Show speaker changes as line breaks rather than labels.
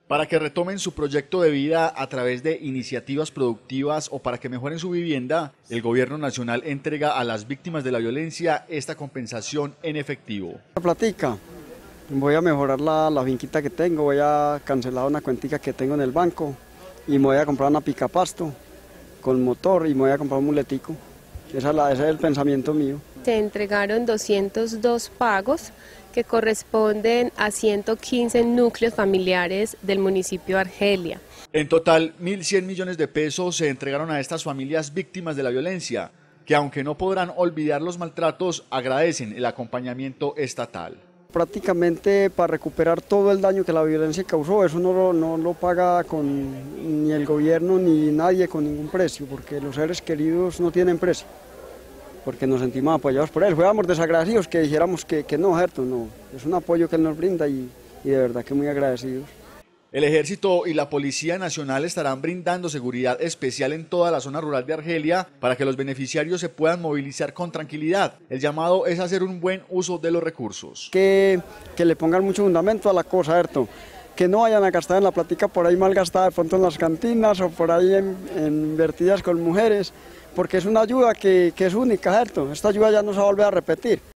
Para que retomen su proyecto de vida a través de iniciativas productivas o para que mejoren su vivienda, el Gobierno Nacional entrega a las víctimas de la violencia esta compensación en efectivo.
La platica, voy a mejorar la finquita que tengo, voy a cancelar una cuentica que tengo en el banco y me voy a comprar una picapasto con motor y me voy a comprar un muletico. Ese es el pensamiento mío.
Se entregaron 202 pagos que corresponden a 115 núcleos familiares del municipio de Argelia.
En total, 1.100 millones de pesos se entregaron a estas familias víctimas de la violencia, que aunque no podrán olvidar los maltratos, agradecen el acompañamiento estatal.
Prácticamente para recuperar todo el daño que la violencia causó, eso no lo paga ni el gobierno ni nadie con ningún precio, porque los seres queridos no tienen precio, porque nos sentimos apoyados por él. Fuéramos desagradecidos que dijéramos que no, cierto, no, es un apoyo que él nos brinda y de verdad que muy agradecidos.
El Ejército y la Policía Nacional estarán brindando seguridad especial en toda la zona rural de Argelia para que los beneficiarios se puedan movilizar con tranquilidad. El llamado es hacer un buen uso de los recursos.
Que le pongan mucho fundamento a la cosa, ¿cierto? Que no vayan a gastar en la plática por ahí mal gastada, de pronto en las cantinas o por ahí invertidas con mujeres, porque es una ayuda que es única, ¿cierto? Esta ayuda ya no se va a volver a repetir.